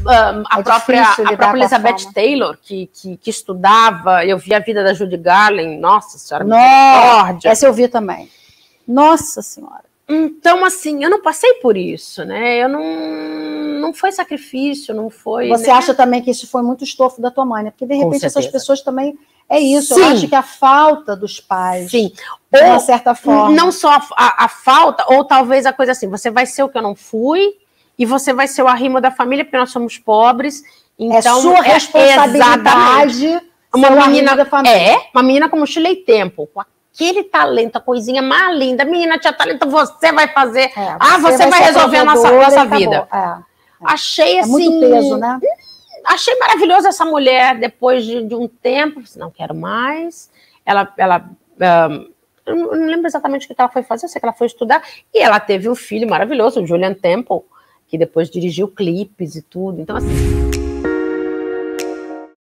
a própria Elizabeth Taylor, que estudava, eu vi a vida da Judy Garland, nossa senhora, misericórdia. Essa eu vi também. Nossa senhora. Então, assim, eu não passei por isso, né? Eu não foi sacrifício, não foi... Você acha também que isso foi muito estofo da tua mãe, né? Porque, de repente, essas pessoas também... É isso, sim. Eu acho que a falta dos pais, sim. De uma certa forma... Não só a falta, ou talvez a coisa assim, você vai ser o que eu não fui, e você vai ser o arrimo da família, porque nós somos pobres, então... É sua responsabilidade uma menina da família. Uma menina com mochila e tempo, com aquele talento, a coisinha mais linda. Menina, tinha talento, você vai fazer. Você vai resolver a nossa vida. Achei assim... muito peso, né? Achei maravilhoso essa mulher, depois de um tempo, não quero mais. Eu não lembro exatamente o que ela foi fazer, eu sei que ela foi estudar, e ela teve um filho maravilhoso, o Julian Temple, que depois dirigiu clipes e tudo. Então, assim...